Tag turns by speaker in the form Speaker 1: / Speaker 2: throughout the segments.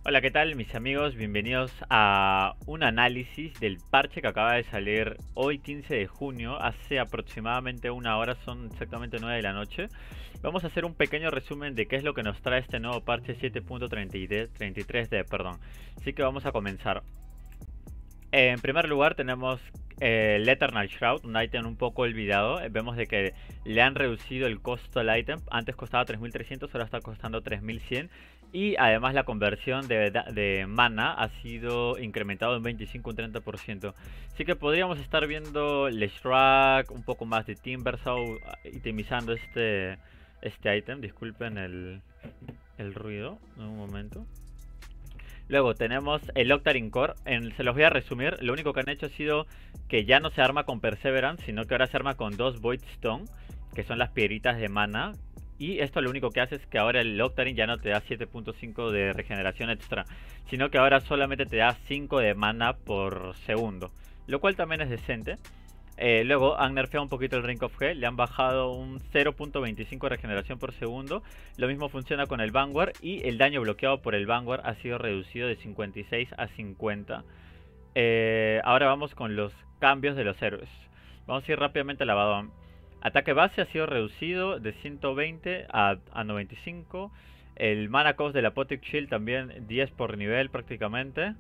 Speaker 1: Hola, ¿qué tal mis amigos? Bienvenidos a un análisis del parche que acaba de salir hoy 15 de junio, hace aproximadamente una hora, son exactamente 9 de la noche. Vamos a hacer un pequeño resumen de qué es lo que nos trae este nuevo parche 7.33D, perdón. Así que vamos a comenzar. En primer lugar tenemos el Eternal Shroud, un ítem un poco olvidado. Vemos de que le han reducido el costo al ítem. Antes costaba 3300, ahora está costando 3100. Y además la conversión de mana ha sido incrementado en 25 un 30%. Así que podríamos estar viendo Leshrac, un poco más de Timbersaw, itemizando este ítem. Disculpen el ruido, en un momento. Luego tenemos el Octarine Core. Se los voy a resumir. Lo único que han hecho ha sido que ya no se arma con Perseverance, sino que ahora se arma con dos Void Stone, que son las piedritas de mana. Y esto lo único que hace es que ahora el Octarine ya no te da 7.5 de regeneración extra, sino que ahora solamente te da 5 de mana por segundo, lo cual también es decente. Luego han nerfeado un poquito el Ring of Hell, le han bajado un 0.25 de regeneración por segundo. Lo mismo funciona con el Vanguard y el daño bloqueado por el Vanguard ha sido reducido de 56 a 50. Ahora vamos con los cambios de los héroes. Vamos a ir rápidamente a la Abaddon. Ataque base ha sido reducido de 120 a 95. El Mana Cost del Apotheox Shield también 10 por nivel prácticamente.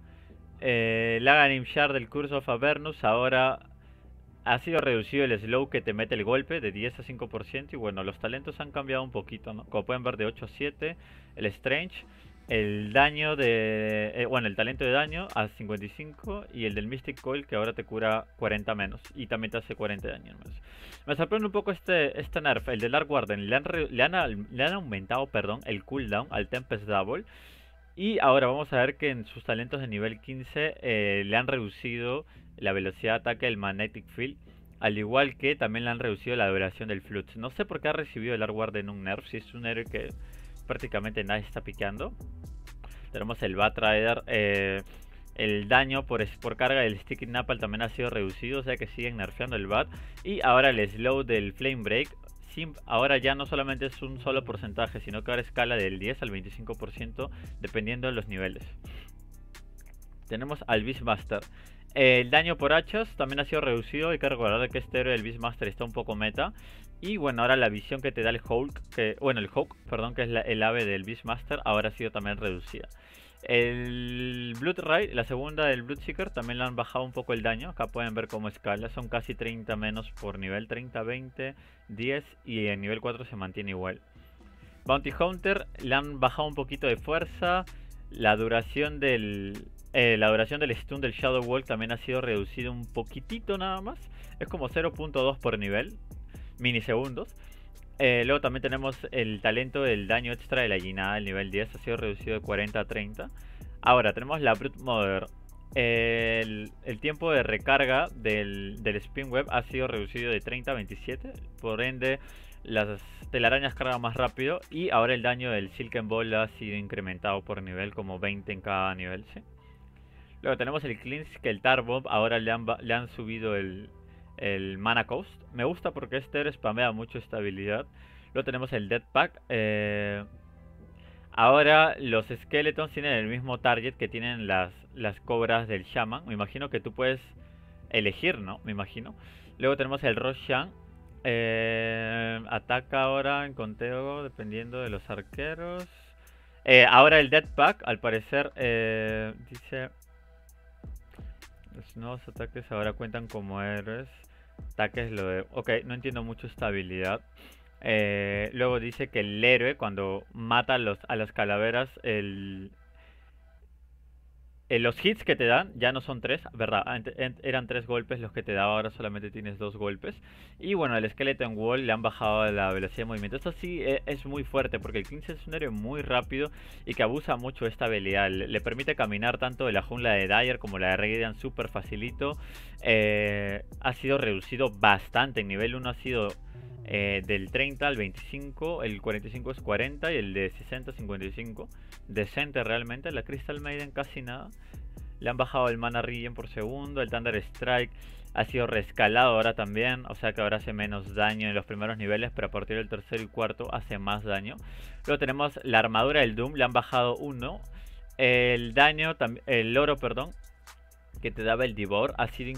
Speaker 1: El Aghanim Shard del Curse of Avernus ahora ha sido reducido el slow que te mete el golpe de 10 a 5%. Y bueno, los talentos han cambiado un poquito, ¿no? Como pueden ver, de 8 a 7. El Strange, el daño de... bueno, el talento de daño a 55. Y el del Mystic Coil, que ahora te cura 40 menos. Y también te hace 40 de daño menos. Me sorprende un poco este nerf. El del Dark Warden. Le han aumentado, perdón, el cooldown al Tempest Double. Y ahora vamos a ver que en sus talentos de nivel 15 le han reducido la velocidad de ataque del Magnetic Field. Al igual que también le han reducido la duración del Flux. No sé por qué ha recibido el Artward en un nerf, si es un héroe que prácticamente nadie está piqueando. Tenemos el Batrider. El daño por carga del Sticky Napalm también ha sido reducido, o sea que siguen nerfeando el Bat. Y ahora el slow del Flame Break. Ahora ya no solamente es un solo porcentaje, sino que ahora escala del 10 al 25% dependiendo de los niveles. Tenemos al Beastmaster. El daño por hachas también ha sido reducido. Hay que recordar que este héroe del Beastmaster está un poco meta. Y bueno, ahora la visión que te da el Hulk, el Hawk, perdón, que es el ave del Beastmaster, ahora ha sido también reducida. El Blood Raid, la segunda del Bloodseeker, también le han bajado un poco el daño. Acá pueden ver cómo escala. Son casi 30 menos por nivel. 30, 20, 10 y en nivel 4 se mantiene igual. Bounty Hunter le han bajado un poquito de fuerza. La duración del stun del Shadow Wall también ha sido reducido un poquitito nada más. Es como 0.2 por nivel. Minisegundos. Luego también tenemos el talento del daño extra de la Guinada, el nivel 10 ha sido reducido de 40 a 30. Ahora tenemos la Brute Mother. El tiempo de recarga del Spin Web ha sido reducido de 30 a 27. Por ende, las telarañas cargan más rápido. Y ahora el daño del Silken Ball ha sido incrementado por nivel, como 20 en cada nivel, ¿sí? Luego tenemos el Cleanse, que el Tarbomb ahora le han subido el Mana Cost. Me gusta porque este héroe spamea mucho esta habilidad. Luego tenemos el Death Pack. Ahora los Skeletons tienen el mismo target que tienen las cobras del Shaman. Me imagino que tú puedes elegir, ¿no? Me imagino. Luego tenemos el Roshan. Ataca ahora en conteo dependiendo de los arqueros. Ahora el Death Pack, al parecer, dice... Los nuevos ataques ahora cuentan como héroes. Ataques lo de... Ok, no entiendo mucho esta habilidad. Luego dice que el héroe cuando mata a las calaveras, los hits que te dan ya no son 3, ¿verdad? Eran 3 golpes los que te daba, ahora solamente tienes 2 golpes. Y bueno, el Skeleton Wall le han bajado la velocidad de movimiento. Esto sí es muy fuerte porque el 15 es un héroe muy rápido y que abusa mucho de esta habilidad. Le permite caminar tanto de la jungla de Dire como la de Radiant súper facilito. Ha sido reducido bastante. En nivel 1 ha sido... del 30 al 25, el 45 es 40 y el de 60 55. Decente realmente. La Crystal Maiden casi nada. Le han bajado el Mana Regen por segundo. El Thunder Strike ha sido rescalado ahora también. O sea que ahora hace menos daño en los primeros niveles, pero a partir del tercero y cuarto hace más daño. Luego tenemos la armadura del Doom. Le han bajado 1. El daño, el oro, perdón, que te daba el Devour ha sido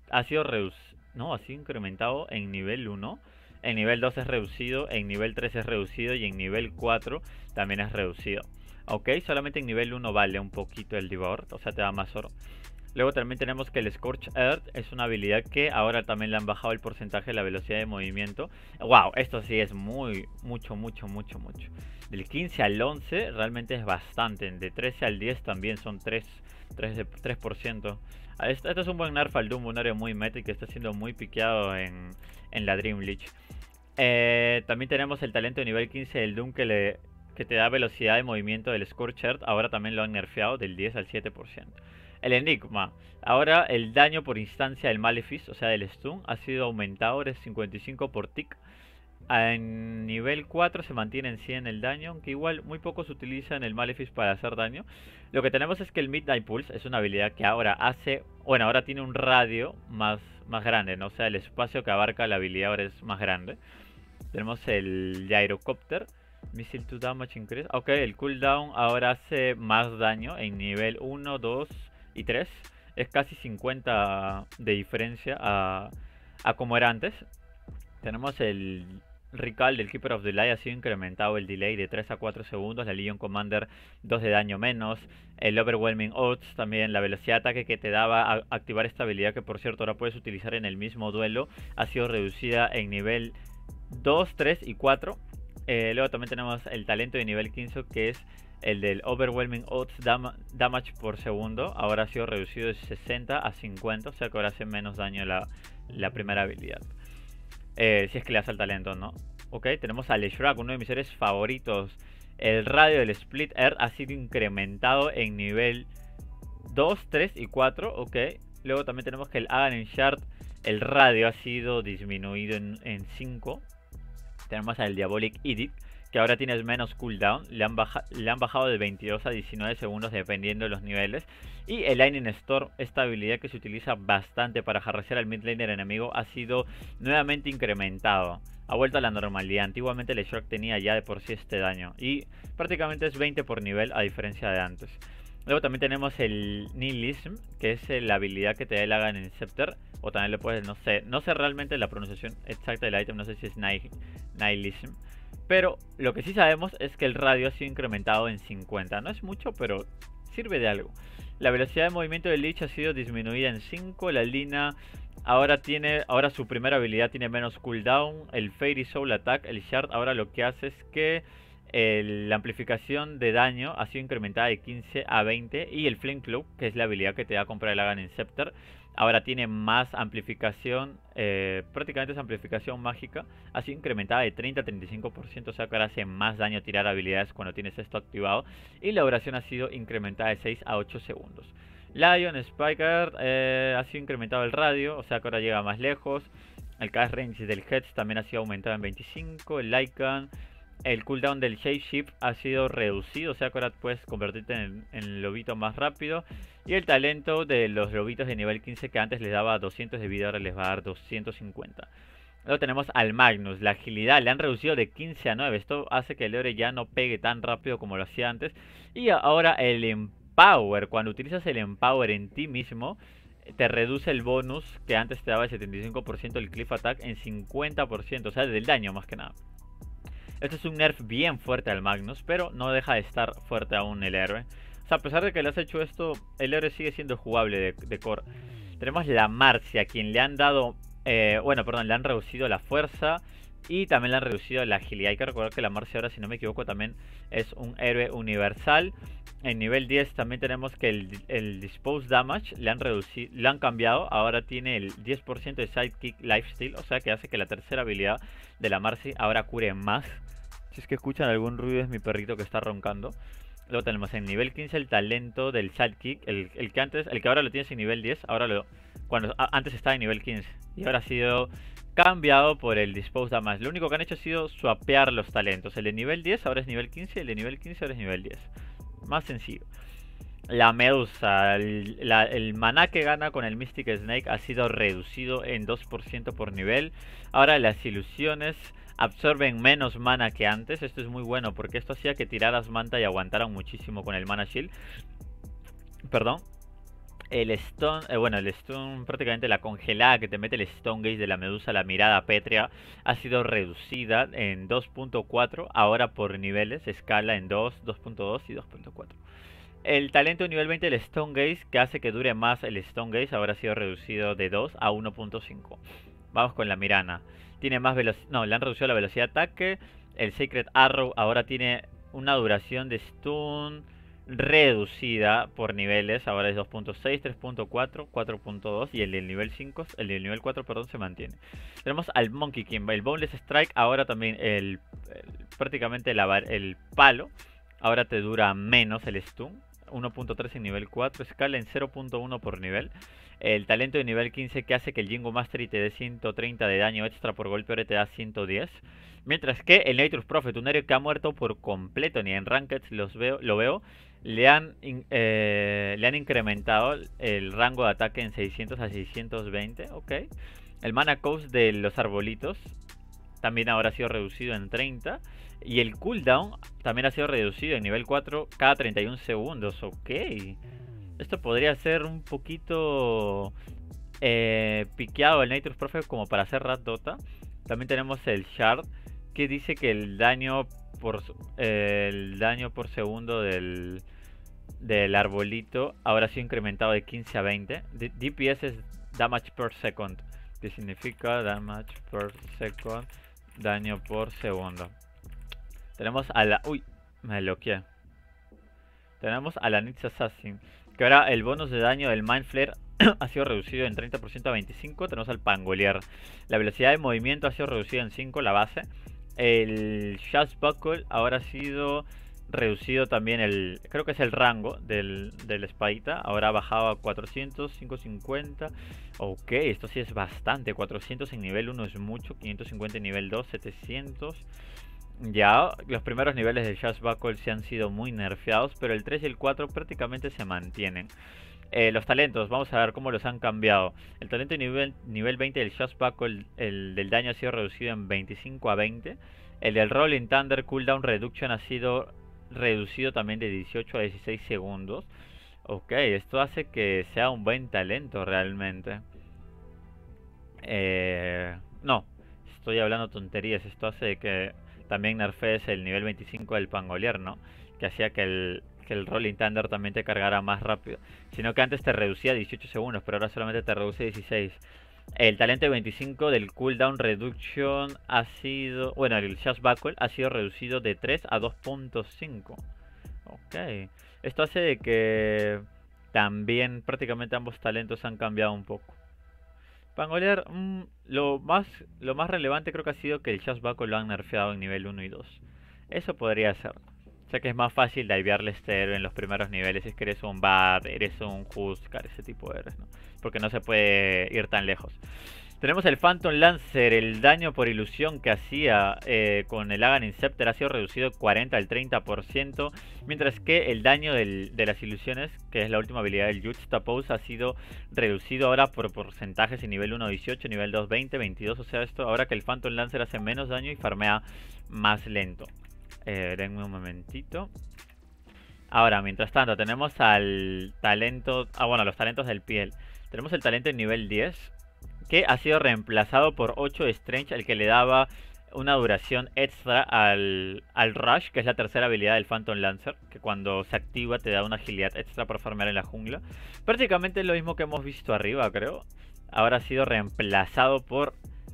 Speaker 1: no, ha sido incrementado en nivel 1. En nivel 2 es reducido, en nivel 3 es reducido y en nivel 4 también es reducido. Ok, solamente en nivel 1 vale un poquito el Devour, o sea te da más oro. Luego también tenemos que el Scorch Earth es una habilidad que ahora también le han bajado el porcentaje de la velocidad de movimiento. Wow, esto sí es mucho. Del 15 al 11 realmente es bastante. De 13 al 10 también son 3%. Esto es un buen nerf al Doom, un área muy meta y que está siendo muy piqueado en la Dream League. También tenemos el talento de nivel 15 del Doom que te da velocidad de movimiento del Scorch Earth. Ahora también lo han nerfeado del 10 al 7%. El Enigma. Ahora el daño por instancia del Malefice, o sea del stun, ha sido aumentado. Ahora es 55 por tick. En nivel 4 se mantiene en 100 el daño, aunque igual muy poco se utiliza en el Malefice para hacer daño. Lo que tenemos es que el Midnight Pulse es una habilidad que ahora hace... Bueno, ahora tiene un radio más grande, ¿no? O sea, el espacio que abarca la habilidad ahora es más grande. Tenemos el Gyrocopter. Missile to Damage Increase. Ok, el cooldown ahora hace más daño en nivel 1, 2 y 3. Es casi 50 de diferencia a como era antes. Tenemos el Recall del Keeper of the Light, ha sido incrementado el delay de 3 a 4 segundos. La Legion Commander 2 de daño menos. El Overwhelming Odds también, la velocidad de ataque que te daba a activar esta habilidad, que por cierto ahora puedes utilizar en el mismo duelo, ha sido reducida en nivel 2, 3 y 4. Luego también tenemos el talento de nivel 15, que es el del Overwhelming Odds Damage por segundo. Ahora ha sido reducido de 60 a 50, o sea que ahora hace menos daño la primera habilidad. Si es que le hace el talento, ¿no? Ok, tenemos a Leshrac, uno de mis seres favoritos. El radio del Split Earth ha sido incrementado en nivel 2, 3 y 4, ok. Luego también tenemos que el Aghanim Shard, el radio ha sido disminuido en 5. Tenemos al Diabolic Edict, que ahora tienes menos cooldown. Le han bajado de 22 a 19 segundos dependiendo de los niveles. Y el Lightning Storm, esta habilidad que se utiliza bastante para harasear al mid laner enemigo, ha sido nuevamente incrementado. Ha vuelto a la normalidad. Antiguamente el Shrek tenía ya de por sí este daño. Y prácticamente es 20 por nivel a diferencia de antes. Luego también tenemos el Nihilism, que es la habilidad que te da el Aghanim Scepter. O también le puedes, no sé realmente la pronunciación exacta del item, no sé si es Nihilism. Pero lo que sí sabemos es que el radio ha sido incrementado en 50. No es mucho, pero sirve de algo. La velocidad de movimiento del Lich ha sido disminuida en 5. La Lina ahora su primera habilidad tiene menos cooldown. El Fairy Soul Attack, el Shard, ahora lo que hace es que la amplificación de daño ha sido incrementada de 15 a 20. Y el Flame Cloak, que es la habilidad que te da a comprar el Aghanim Scepter, ahora tiene más amplificación, prácticamente es amplificación mágica. Ha sido incrementada de 30 a 35%, o sea que ahora hace más daño tirar habilidades cuando tienes esto activado. Y la duración ha sido incrementada de 6 a 8 segundos. Lion Spiker ha sido incrementado el radio, o sea que ahora llega más lejos. El cast range del Heads también ha sido aumentado en 25. El Lycan, el cooldown del Shapeshift ha sido reducido, o sea que ahora puedes convertirte en lobito más rápido. Y el talento de los lobitos de nivel 15, que antes les daba 200 de vida, ahora les va a dar 250. Luego tenemos al Magnus, la agilidad le han reducido de 15 a 9. Esto hace que el Eore ya no pegue tan rápido como lo hacía antes. Y ahora el Empower, cuando utilizas el Empower en ti mismo, te reduce el bonus que antes te daba el 75% del Cliff Attack en 50%, o sea, del daño más que nada. Este es un nerf bien fuerte al Magnus, pero no deja de estar fuerte aún el héroe. O sea, a pesar de que le has hecho esto, el héroe sigue siendo jugable de core. Tenemos la Marcia, a quien le han dado... le han reducido la fuerza y también le han reducido la agilidad. Hay que recordar que la Marcia ahora, si no me equivoco, también es un héroe universal. En nivel 10 también tenemos que el Dispose Damage le han cambiado. Ahora tiene el 10% de Sidekick Lifesteal, o sea que hace que la tercera habilidad de la Marcy ahora cure más. Si es que escuchan algún ruido, es mi perrito que está roncando. Luego tenemos en nivel 15 el talento del Sidekick, el que ahora lo tienes en nivel 10, antes estaba en nivel 15 y ahora ha sido cambiado por el Dispose Damage. Lo único que han hecho ha sido swapear los talentos. El de nivel 10 ahora es nivel 15 y el de nivel 15 ahora es nivel 10. Más sencillo. La Medusa, el maná que gana con el Mystic Snake ha sido reducido en 2% por nivel. Ahora las ilusiones absorben menos mana que antes. Esto es muy bueno porque esto hacía que tiraras manta y aguantaran muchísimo con el mana shield. Perdón. El stun, bueno, el stun, prácticamente la congelada que te mete el stone gaze de la medusa, la mirada pétrea, ha sido reducida en 2.4, ahora por niveles, escala en 2, 2.2 y 2.4. El talento nivel 20 del stone gaze, que hace que dure más el stone gaze, ahora ha sido reducido de 2 a 1.5. Vamos con la mirana. Tiene más velocidad, no, le han reducido la velocidad de ataque. El Sacred Arrow ahora tiene una duración de stun reducida por niveles, ahora es 2.6, 3.4, 4.2 y el del nivel 5, el del nivel 4, perdón, se mantiene. Tenemos al Monkey King, el Boneless Strike, ahora también prácticamente el palo, ahora te dura menos el stun, 1.3 en nivel 4, escala en 0.1 por nivel. El talento de nivel 15 que hace que el Jingo Mastery te dé 130 de daño extra por golpe, ahora te da 110. Mientras que el Nature's Prophet, un héroe que ha muerto por completo, ni en Ranked lo veo, le han incrementado el rango de ataque en 600 a 620, ok. El Mana Cost de los arbolitos también ahora ha sido reducido en 30. Y el cooldown también ha sido reducido en nivel 4 cada 31 segundos, ok. Esto podría ser un poquito piqueado el Nature's Prophet como para hacer Rat Dota. También tenemos el Shard, que dice que el daño por segundo del arbolito ahora ha sido incrementado de 15 a 20. DPS es Damage per Second, que significa Damage per Second, daño por segundo. Tenemos a la... Uy, me bloqueé. Tenemos a la Nix Assassin, que ahora el bonus de daño del Mind Flare ha sido reducido en 30% a 25. Tenemos al Pangolier. La velocidad de movimiento ha sido reducida en 5, la base. El Shaz Buckle ahora ha sido reducido también, creo que es el rango del espadita. Ahora ha bajado a 400, 550. Ok, esto sí es bastante. 400 en nivel 1 es mucho. 550 en nivel 2, 700. Ya, los primeros niveles del Shaz Buckle se han sido muy nerfeados, pero el 3 y el 4 prácticamente se mantienen. Los talentos, vamos a ver cómo los han cambiado. El talento nivel 20 del Shaz Buckle, el del daño ha sido reducido en 25 a 20. El del Rolling Thunder Cooldown Reduction ha sido reducido también de 18 a 16 segundos. Ok, esto hace que sea un buen talento realmente. No, estoy hablando tonterías. Esto hace que también nerfees el nivel 25 del Pangolier, ¿no? Que hacía que el Rolling Thunder también te cargara más rápido. Sino que antes te reducía 18 segundos, pero ahora solamente te reduce 16. El talento 25 del cooldown reduction ha sido... Bueno, el Shaz Buckle ha sido reducido de 3 a 2.5. Ok. Esto hace de que también prácticamente ambos talentos han cambiado un poco. Pangolier, lo más relevante creo que ha sido que el Shaz Buckle lo han nerfeado en nivel 1 y 2. Eso podría ser. O sea que es más fácil divearle este héroe en los primeros niveles si es que eres un Bad, eres un Huskar, ese tipo de héroes, ¿no? Porque no se puede ir tan lejos. Tenemos el Phantom Lancer, el daño por ilusión que hacía con el Aghanim Scepter ha sido reducido de 40 al 30%, mientras que el daño de las ilusiones, que es la última habilidad del Juxtapose, ha sido reducido ahora por porcentajes en nivel 1 18, nivel 2 20, 22, o sea esto ahora que el Phantom Lancer hace menos daño y farmea más lento. Denme un momentito. Ahora, mientras tanto, tenemos al talento... bueno, los talentos del piel. Tenemos el talento en nivel 10, que ha sido reemplazado por 8 Strange, el que le daba una duración extra al Rush, que es la tercera habilidad del Phantom Lancer, que cuando se activa te da una agilidad extra para farmear en la jungla. Prácticamente lo mismo que hemos visto arriba, creo. Ahora ha sido reemplazado por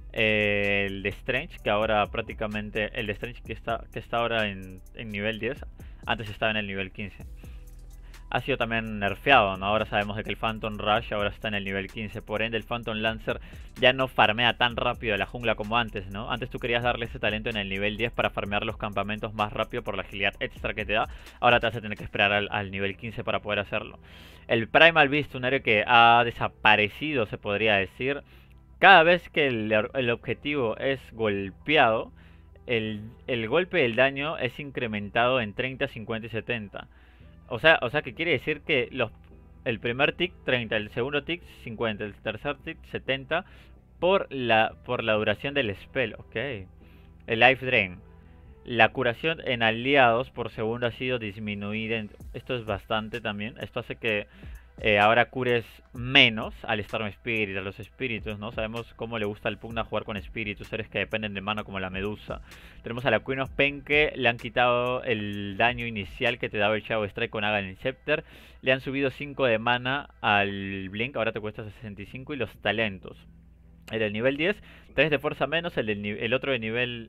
Speaker 1: el de Strange, que ahora prácticamente... El de Strange que está ahora en nivel 10, antes estaba en el nivel 15. Ha sido también nerfeado, ¿no? Ahora sabemos de que el Phantom Rush ahora está en el nivel 15. Por ende el Phantom Lancer ya no farmea tan rápido la jungla como antes, ¿no? Antes tú querías darle ese talento en el nivel 10 para farmear los campamentos más rápido por la agilidad extra que te da. Ahora te vas a tener que esperar al nivel 15 para poder hacerlo. El Primal Beast, un héroe que ha desaparecido, se podría decir. Cada vez que el objetivo es golpeado, el golpe del daño es incrementado en 30, 50 y 70. O sea que quiere decir que el primer tick 30, el segundo tick 50, el tercer tick 70 por la duración del spell, ok. El Life Drain. La curación en aliados por segundo ha sido disminuida. Esto es bastante también. Esto hace que ahora cures menos al Storm Spirit, a los espíritus, ¿no? Sabemos cómo le gusta al Pugna jugar con espíritus, seres que dependen de mana como la Medusa. Tenemos a la Queen of Pain que le han quitado el daño inicial que te daba el Shadow Strike con Aghanim Scepter. Le han subido 5 de mana al Blink, ahora te cuesta 65. Y los talentos. El del nivel 10, 3 de fuerza menos, el otro de nivel...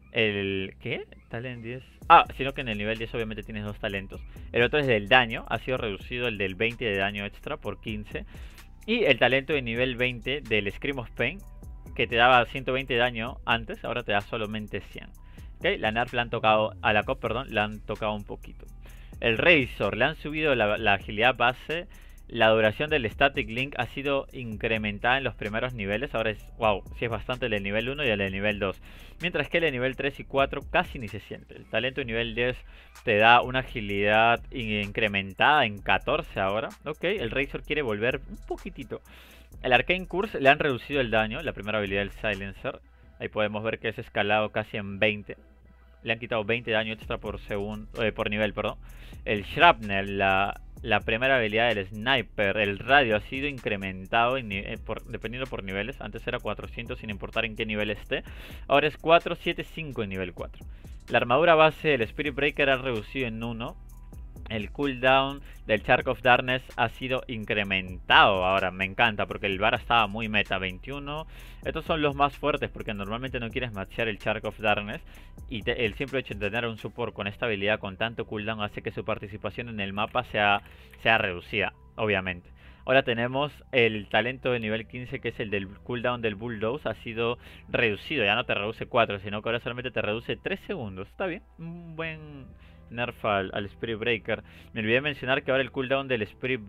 Speaker 1: ¿Qué? Talent 10. Ah, sino que en el nivel 10 obviamente tienes dos talentos. El otro es del daño. Ha sido reducido el del 20 de daño extra por 15. Y el talento de nivel 20 del Scream of Pain, que te daba 120 de daño antes, ahora te da solamente 100. ¿Okay? La Nerf le han tocado, a la COP, perdón, le han tocado un poquito. El Razor, le han subido la agilidad base. La duración del Static Link ha sido incrementada en los primeros niveles. Ahora es, wow, sí es bastante el de nivel 1 y el de nivel 2. Mientras que el de nivel 3 y 4 casi ni se siente. El talento de nivel 10 te da una agilidad incrementada en 14 ahora. Ok, el Razor quiere volver un poquitito. El Arcane Curse le han reducido el daño, la primera habilidad del Silencer. Ahí podemos ver que es escalado casi en 20. Le han quitado 20 de daño extra por nivel, perdón. El Shrapnel, la primera habilidad del Sniper, el radio ha sido incrementado dependiendo por niveles. Antes era 400 sin importar en qué nivel esté. Ahora es 475 en nivel 4. La armadura base del Spirit Breaker ha reducido en 1. El cooldown del Shark of Darkness ha sido incrementado. Ahora me encanta porque el bar estaba muy meta, 21. Estos son los más fuertes porque normalmente no quieres matchear el Shark of Darkness. Y el simple hecho de tener un support con esta habilidad con tanto cooldown hace que su participación en el mapa sea reducida, obviamente. Ahora tenemos el talento de nivel 15 que es el del cooldown del Bulldoze. Ha sido reducido, ya no te reduce 4, sino que ahora solamente te reduce 3 segundos. Está bien, un buen nerf al Spirit Breaker. Me olvidé mencionar que ahora el cooldown del Spirit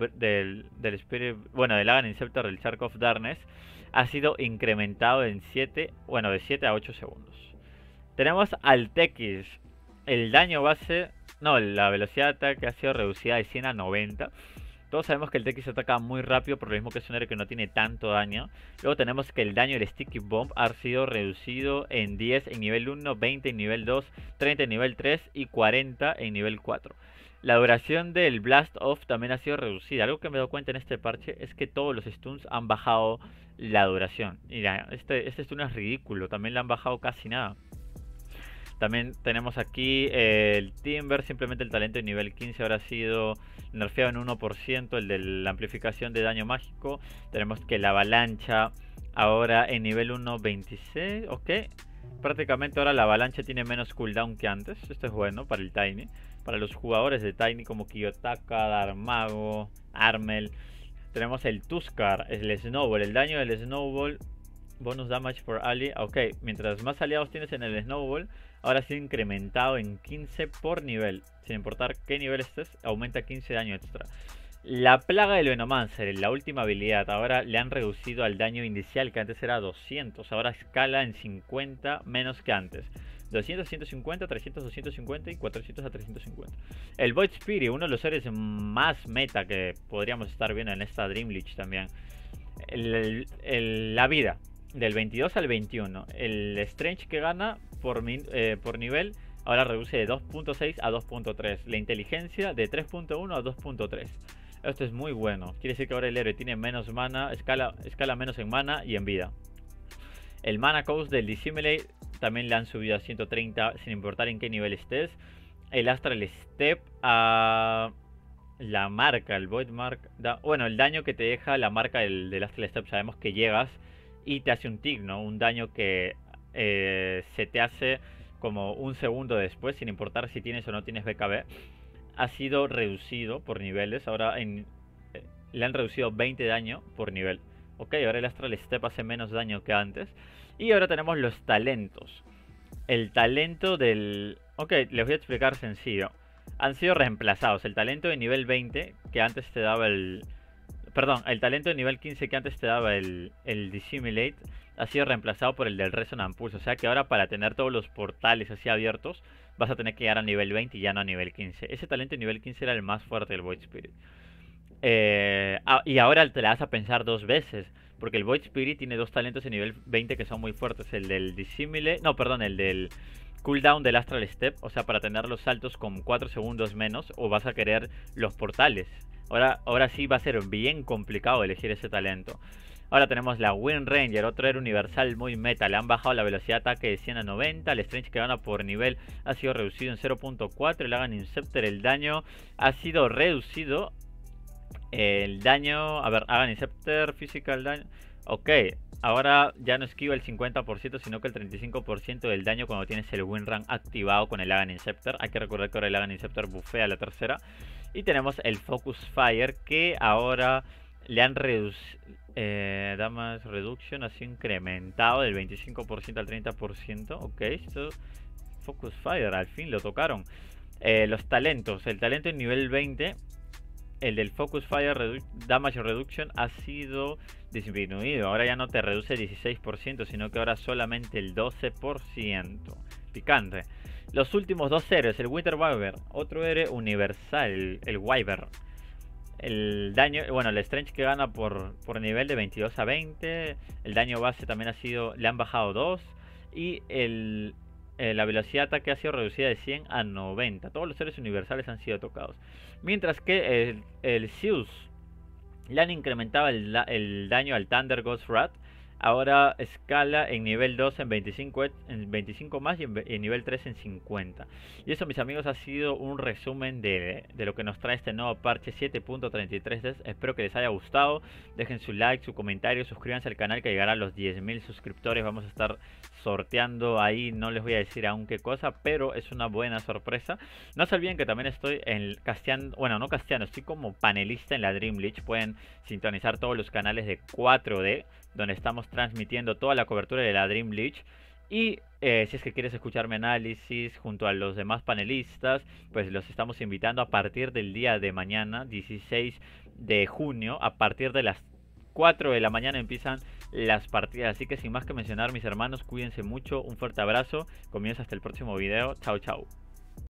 Speaker 1: bueno, del Aghanim Scepter del Shark of Darkness ha sido incrementado en 7, bueno, de 7 a 8 segundos. Tenemos al Tekis. El daño base, no, la velocidad de ataque ha sido reducida de 100 a 90. Todos sabemos que el Tekis ataca muy rápido, por lo mismo que es un héroe que no tiene tanto daño. Luego tenemos que el daño del Sticky Bomb ha sido reducido en 10 en nivel 1, 20 en nivel 2, 30 en nivel 3 y 40 en nivel 4. La duración del Blast Off también ha sido reducida. Algo que me he dado cuenta en este parche es que todos los stuns han bajado la duración. Mira, este stun es ridículo, también le han bajado casi nada. También tenemos aquí el Timber, simplemente el talento de nivel 15 ahora ha sido nerfeado en 1%, el de la amplificación de daño mágico. Tenemos que la avalancha ahora en nivel 1, 26, ok. Prácticamente ahora la avalancha tiene menos cooldown que antes, esto es bueno para el Tiny. Para los jugadores de Tiny como Kiyotaka, Darmago, Armel. Tenemos el Tuskar, el Snowball, el daño del Snowball. Bonus damage for ally. Ok, mientras más aliados tienes en el Snowball, ahora ha sido incrementado en 15 por nivel. Sin importar qué nivel estés, aumenta 15 daño extra. La plaga del Venomancer, la última habilidad, ahora le han reducido al daño inicial que antes era 200. Ahora escala en 50 menos que antes. 200 a 150, 300 a 250 y 400 a 350. El Void Spirit, uno de los seres más meta que podríamos estar viendo en esta Dream League también. La vida. Del 22 al 21. El Strange que gana por nivel ahora reduce de 2.6 a 2.3. La inteligencia de 3.1 a 2.3. Esto es muy bueno. Quiere decir que ahora el héroe tiene menos mana, escala menos en mana y en vida. El Mana Cost del Dissimulate también le han subido a 130 sin importar en qué nivel estés. El Astral Step a la marca, el Void Mark. Bueno, el daño que te deja la marca del Astral Step. Sabemos que llegas y te hace un tick, ¿no? Un daño que se te hace como un segundo después, sin importar si tienes o no tienes BKB. Ha sido reducido por niveles. Ahora le han reducido 20 daño por nivel. Ok, ahora el Astral Step hace menos daño que antes. Y ahora tenemos los talentos. El talento del... Ok, les voy a explicar sencillo. Han sido reemplazados. El talento de nivel 20 que antes te daba el... Perdón, el talento de nivel 15 que antes te daba el Dissimulate ha sido reemplazado por el del Resonant Pulse. O sea que ahora para tener todos los portales así abiertos vas a tener que llegar a nivel 20 y ya no a nivel 15. Ese talento de nivel 15 era el más fuerte del Void Spirit. Y ahora te la vas a pensar dos veces. porque el Void Spirit tiene dos talentos de nivel 20 que son muy fuertes. El del Dissimile, no, perdón, el del cooldown del Astral Step, o sea, para tener los saltos con 4 segundos menos, o vas a querer los portales. Ahora sí va a ser bien complicado elegir ese talento. Ahora tenemos la Wind Ranger, otro héroe universal muy meta. Le han bajado la velocidad de ataque de 100 a 90. El Strange que gana por nivel ha sido reducido en 0.4. El Agan Inceptor, el daño ha sido reducido. El daño, a ver, Agan Inceptor, Physical daño. Ok, ahora ya no esquiva el 50%, sino que el 35% del daño cuando tienes el Winran activado con el Agan Inceptor. Hay que recordar que ahora el Agan Inceptor bufea la tercera. Y tenemos el Focus Fire, que ahora le han reducido. Damage Reduction ha sido incrementado del 25% al 30%. Ok, esto Focus Fire, al fin lo tocaron. Los talentos, el talento en nivel 20, el del Focus Fire Damage Reduction ha sido disminuido. Ahora ya no te reduce el 16%, sino que ahora solamente el 12%. Picante. Los últimos dos héroes, el Winter Wyvern, otro héroe universal, el Wyvern. El daño, bueno, el Strange que gana por nivel de 22 a 20. El daño base también ha sido, le han bajado 2. Y la velocidad de ataque ha sido reducida de 100 a 90. Todos los seres universales han sido tocados. Mientras que el Zeus le han incrementado el daño al Thunder Ghost Rat. Ahora escala en nivel 2 en 25 más y en nivel 3 en 50. Y eso, mis amigos, ha sido un resumen de lo que nos trae este nuevo parche 7.33. Espero que les haya gustado. Dejen su like, su comentario, suscríbanse al canal que llegará a los 10.000 suscriptores. Vamos a estar sorteando ahí, no les voy a decir aún qué cosa, pero es una buena sorpresa. No se olviden que también estoy casteando, bueno, no casteando, estoy como panelista en la Dream League. Pueden sintonizar todos los canales de 4D, donde estamos transmitiendo toda la cobertura de la Dream League. Y si es que quieres escuchar mi análisis junto a los demás panelistas, pues los estamos invitando a partir del día de mañana, 16 de junio, a partir de las 4 de la mañana empiezan las partidas. Así que sin más que mencionar, mis hermanos, cuídense mucho, un fuerte abrazo, comienza hasta el próximo video, chao chao.